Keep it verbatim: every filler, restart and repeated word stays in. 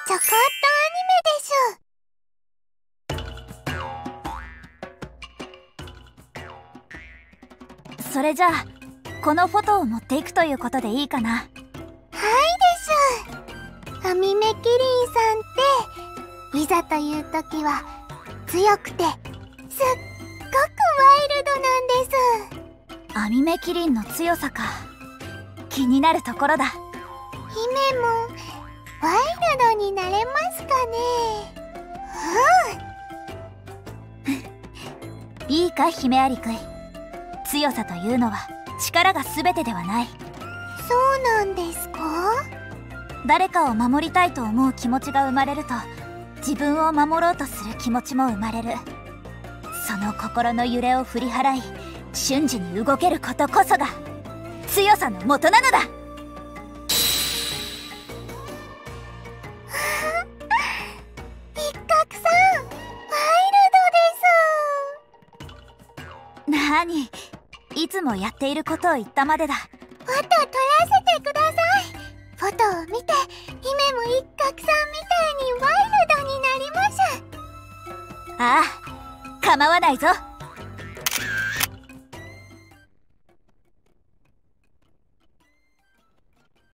ちょこっとアニメでしゅ。 それじゃあこのフォトを持っていくということでいいかな。 はいでしゅ。アミメキリンさんっていざという時は強くてすっごくワイルドなんです。 アミメキリンの強さか、気になるところだ。 姫もワイルドになれますかね。 うんいいか姫アリクイ、強さというのは力が全てではない。 そうなんですか？ 誰かを守りたいと思う気持ちが生まれると、自分を守ろうとする気持ちも生まれる。その心の揺れを振り払い瞬時に動けることこそが強さの元なのだ。 一角さん、ワイルドです。 なに、いつもやっていることを言ったまでだ。 フォト撮らせてください。フォトを見て姫も一角さんみたいにワイルドになります。 ああ、構わないぞ。